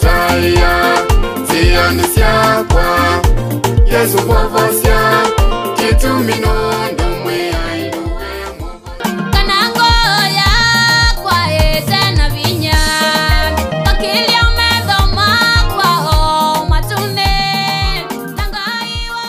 taya zianisya kwa Yesu povosya kituminondo mwe ainuwe Kanango ya kwa eze na vinya Akilia umedhoma kwa o matune Tangaiwa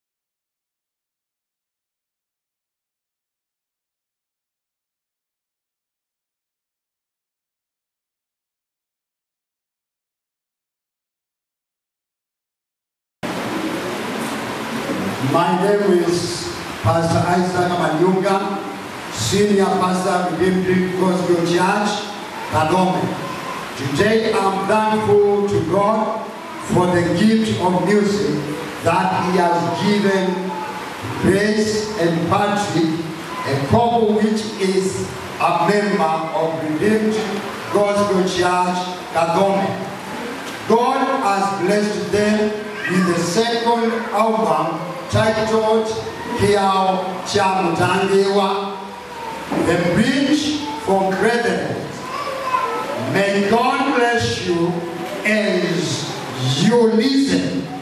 My name is Pastor Isaac Manyunga, Senior Pastor Redeemed Gospel Church, Kadome. Today I'm thankful to God for the gift of music that He has given Grace and Patrick, a couple which is a member of Redeemed Gospel Church, Kadome. God has blessed them with the second album titled Kiao Chamutangiwa, The Bridge for Brethren. May God bless you as you listen